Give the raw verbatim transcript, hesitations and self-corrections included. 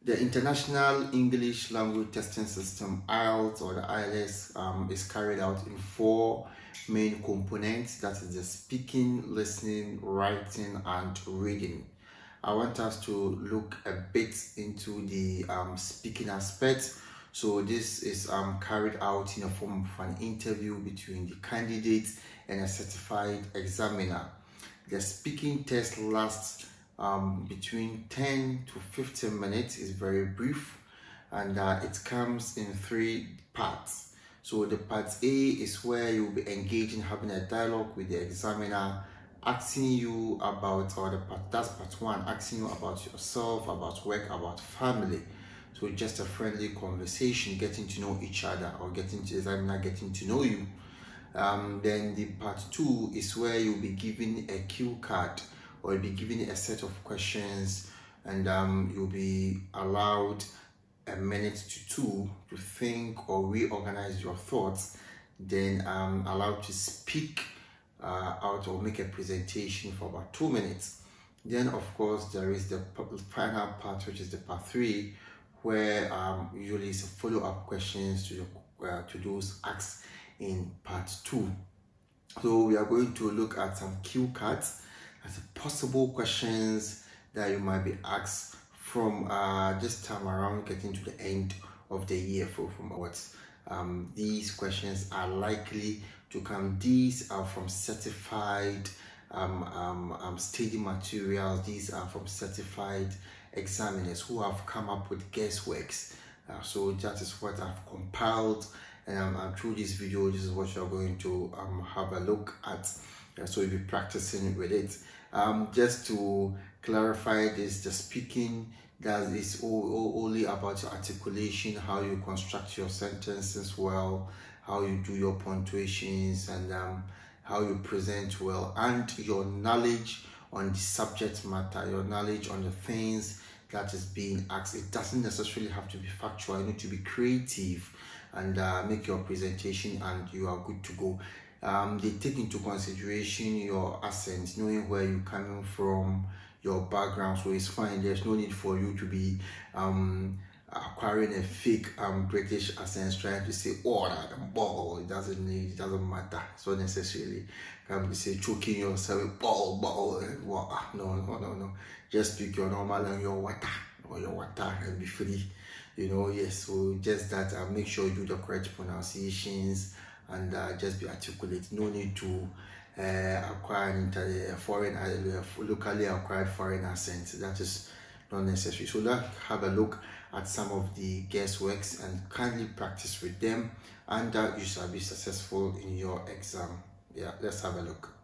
The International English Language Testing System, I E L T S or the I E L T S, um, is carried out in four main components. That is the speaking, listening, writing, and reading. I want us to look a bit into the um, speaking aspect. So this is um, carried out in a form of an interview between the candidate and a certified examiner. The speaking test lasts um, between ten to fifteen minutes. It's very brief, and uh, it comes in three parts. So the part A is where you'll be engaging, having a dialogue with the examiner, asking you about, or the part, that's part one, asking you about yourself, about work, about family. So just a friendly conversation, getting to know each other, or getting to the examiner getting to know you. Um, then the part two is where you'll be given a cue card, or you'll be given a set of questions, and um, you'll be allowed a minute to two to think or reorganize your thoughts, then um, allowed to speak uh, out or make a presentation for about two minutes. Then of course there is the final part, which is the part three, where um, usually it's a follow-up questions to, the, uh, to those asked in part two. So we are going to look at some cue cards as possible questions that you might be asked from uh, this time around, getting to the end of the year. For from what um, these questions are likely to come. These are from certified um, um, um, study materials. These are from certified examiners who have come up with guessworks. Uh, so that is what I've compiled, and um, uh, through this video, this is what you're going to um, have a look at. Uh, so you'll be practicing with it. Um, just to clarify this, the speaking that is only about your articulation, how you construct your sentences well, how you do your punctuations, and um, how you present well, and your knowledge on the subject matter, your knowledge on the things that is being asked. It doesn't necessarily have to be factual. You need to be creative and uh, make your presentation, and you are good to go. Um, they take into consideration your accent, knowing where you're coming from, your background, so it's fine. There's no need for you to be um, acquiring a fake um, British accent, trying to say, oh, that ball. It doesn't need, it doesn't matter. So necessarily, can be say choking yourself, ball, ball, water. No, no, no, no. Just speak your normal and your water, or your water, and be free. You know, yes. So just that, uh, make sure you do the correct pronunciations, and uh, just be articulate. No need to uh, acquire a foreign, uh, locally acquired foreign accent. That is not necessary. So let's have a look at some of the guessworks and kindly practice with them, and uh, you shall be successful in your exam. Yeah, let's have a look.